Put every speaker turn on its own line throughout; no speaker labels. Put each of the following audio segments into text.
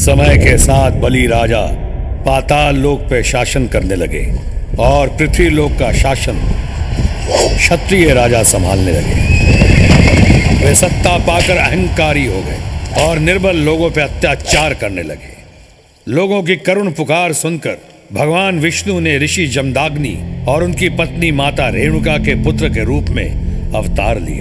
समय के साथ बलि राजा पाताल लोक पे शासन करने लगे और पृथ्वी लोक का शासन क्षत्रिय राजा संभालने लगे। वे सत्ता पाकर अहंकारी हो गए और निर्बल लोगों पे अत्याचार करने लगे। लोगों की करुण पुकार सुनकर भगवान विष्णु ने ऋषि जमदाग्नि और उनकी पत्नी माता रेणुका के पुत्र के रूप में अवतार लिया।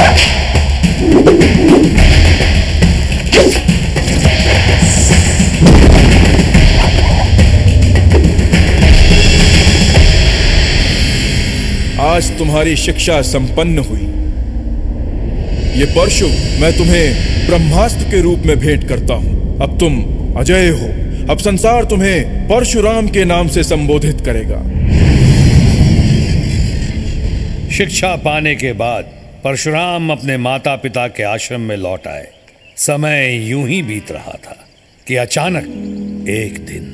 आज तुम्हारी शिक्षा संपन्न हुई। ये परशु मैं तुम्हें ब्रह्मास्त्र के रूप में भेंट करता हूं। अब तुम अजय हो। अब संसार तुम्हें परशुराम के नाम से संबोधित करेगा।
शिक्षा पाने के बाद परशुराम अपने माता पिता के आश्रम में लौट आए। समय यूं ही बीत रहा था कि अचानक एक दिन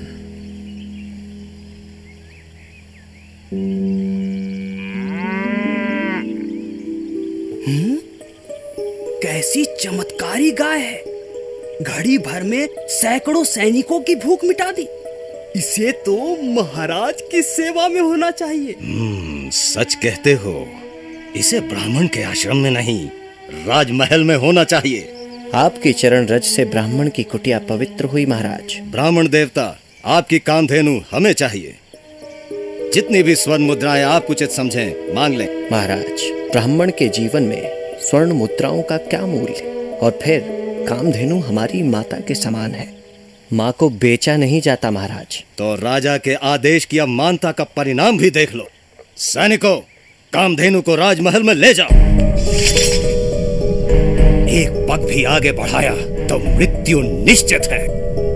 कैसी चमत्कारी गाय है। घड़ी भर में सैकड़ों सैनिकों की भूख मिटा दी। इसे तो महाराज की सेवा में होना चाहिए।
सच कहते हो। इसे ब्राह्मण के आश्रम में नहीं, राजमहल में होना चाहिए।
आपके चरण रज से ब्राह्मण की कुटिया पवित्र हुई महाराज।
ब्राह्मण देवता, आपकी कामधेनु हमें चाहिए। जितनी भी स्वर्ण मुद्राएं आप उचित समझें मांग लें।
महाराज, ब्राह्मण के जीवन में स्वर्ण मुद्राओं का क्या मूल्य, और फिर कामधेनु हमारी माता के समान है। माँ को बेचा नहीं जाता महाराज।
तो राजा के आदेश की अमानता का परिणाम भी देख लो। सैनिकों, कामधेनु को राजमहल में ले जाओ। एक पग भी आगे बढ़ाया तो मृत्यु निश्चित है।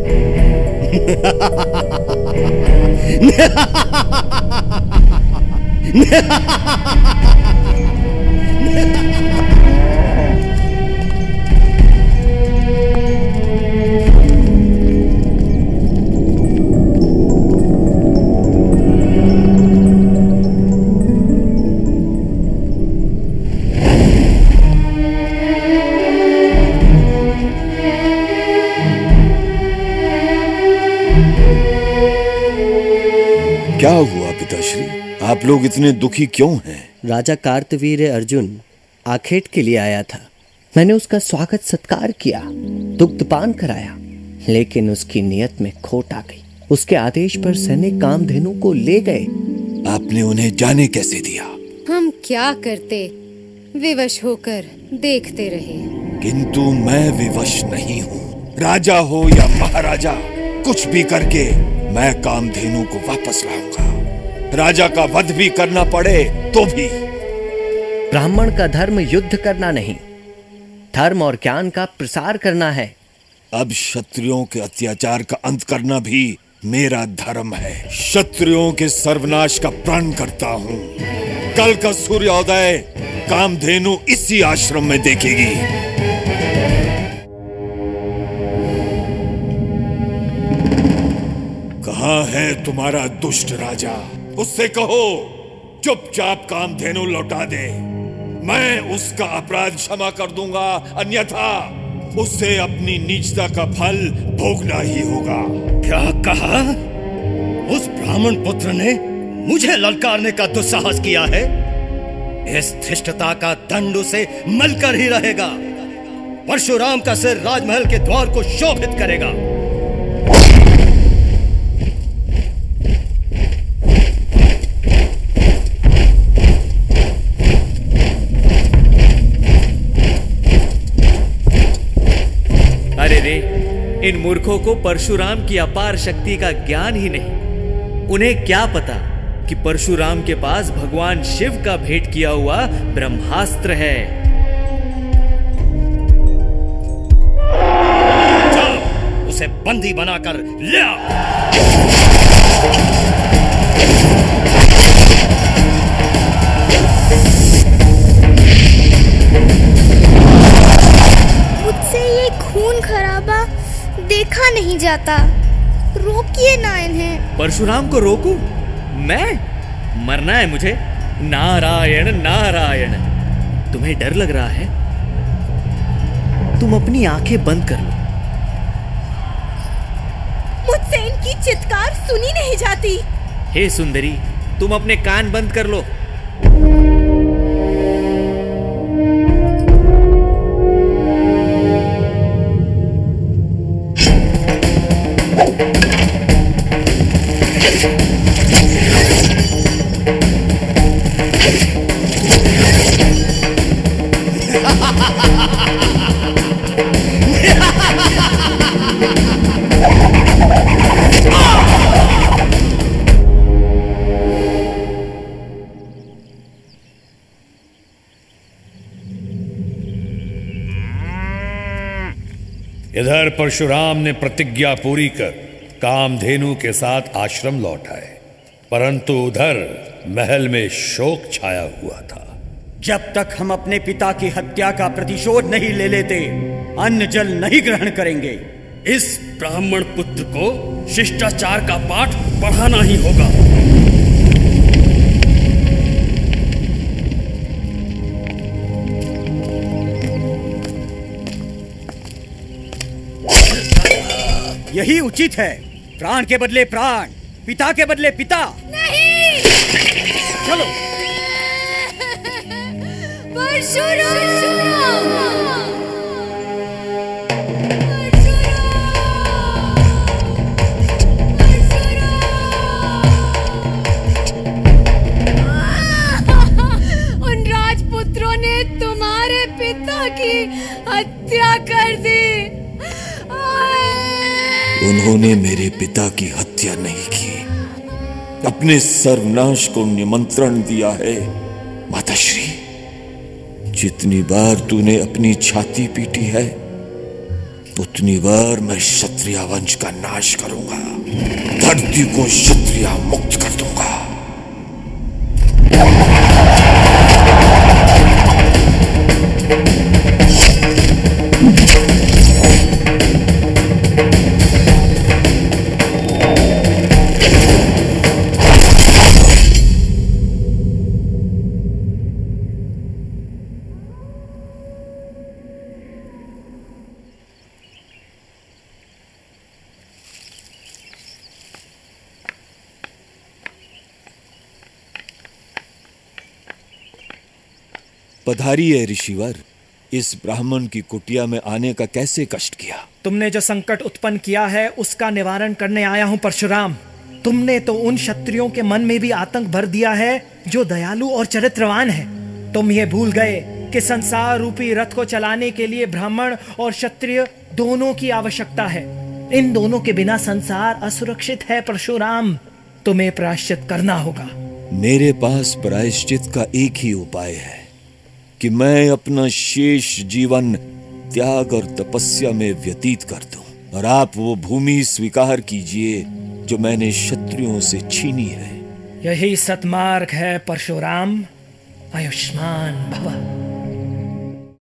क्या हुआ पिताश्री? आप लोग इतने दुखी क्यों हैं?
राजा कार्तवीर्य अर्जुन आखेट के लिए आया था। मैंने उसका स्वागत सत्कार किया, दुग्धपान कराया, लेकिन उसकी नियत में खोट आ गई। उसके आदेश पर सैनिक कामधेनु को ले गए।
आपने उन्हें जाने कैसे दिया?
हम क्या करते, विवश होकर देखते रहे।
किंतु मैं विवश नहीं हूँ। राजा हो या महाराजा, कुछ भी करके मैं कामधेनु को वापस लाऊंगा। राजा का वध भी करना पड़े तो भी।
ब्राह्मण का धर्म युद्ध करना नहीं, धर्म और ज्ञान का प्रसार करना है।
अब क्षत्रियों के अत्याचार का अंत करना भी मेरा धर्म है। क्षत्रियों के सर्वनाश का प्रण करता हूँ। कल का सूर्योदय कामधेनु इसी आश्रम में देखेगी। कहाँ है तुम्हारा दुष्ट राजा? उससे कहो चुपचाप कामधेनु लौटा दे। मैं उसका अपराध क्षमा कर दूंगा, अन्यथा उसे अपनी नीचता का फल भोगना ही होगा।
क्या कहा? उस ब्राह्मण पुत्र ने मुझे ललकारने का दुस्साहस किया है। इस धृष्टता का दंड उसे मिलकर ही रहेगा। परशुराम का सिर राजमहल के द्वार को शोभित करेगा।
अरे रे, इन मूर्खों को परशुराम की अपार शक्ति का ज्ञान ही नहीं। उन्हें क्या पता कि परशुराम के पास भगवान शिव का भेंट किया हुआ ब्रह्मास्त्र है।
जाओ, उसे बंदी बनाकर ले आओ।
खून खराबा देखा नहीं जाता, रोकिए ना इन्हें।
परशुराम को रोकूं? मैं? मरना है मुझे? नारायण नारायण। तुम्हें डर लग रहा है? तुम अपनी आंखें बंद कर लो।
मुझसे इनकी चित्कार सुनी नहीं जाती।
हे सुंदरी, तुम अपने कान बंद कर लो।
इधर परशुराम ने प्रतिज्ञा पूरी कर कामधेनु के साथ आश्रम लौट आए, परंतु उधर महल में शोक छाया हुआ था।
जब तक हम अपने पिता की हत्या का प्रतिशोध नहीं ले लेते, अन्न जल नहीं ग्रहण करेंगे।
इस ब्राह्मण पुत्र को शिष्टाचार का पाठ पढ़ाना ही होगा।
यही उचित है। प्राण के बदले प्राण, पिता के बदले पिता।
नहीं।
चलो।
उन राजपुत्रों ने तुम्हारे पिता की हत्या कर दी।
उन्होंने मेरे पिता की हत्या नहीं की, अपने सर्वनाश को निमंत्रण दिया है। माताश्री, जितनी बार तूने अपनी छाती पीटी है, उतनी बार मैं क्षत्रिय वंश का नाश करूंगा, धरती को क्षत्रिय मुक्त कर दूंगा। पधारिए ऋषिवर। इस ब्राह्मण की कुटिया में आने का कैसे कष्ट किया?
तुमने जो संकट उत्पन्न किया है उसका निवारण करने आया हूं परशुराम। तुमने तो उन क्षत्रियों के मन में भी आतंक भर दिया है जो दयालु और चरित्रवान है। तुम ये भूल गए कि संसार रूपी रथ को चलाने के लिए ब्राह्मण और क्षत्रिय दोनों की आवश्यकता है। इन दोनों के बिना संसार असुरक्षित है परशुराम। तुम्हें प्रायश्चित करना होगा।
मेरे पास प्रायश्चित का एक ही उपाय है कि मैं अपना शेष जीवन त्याग और तपस्या में व्यतीत कर दूं, और आप वो भूमि स्वीकार कीजिए जो मैंने क्षत्रियों से छीनी है।
यही सतमार्ग है परशुराम। आयुष्मान भव।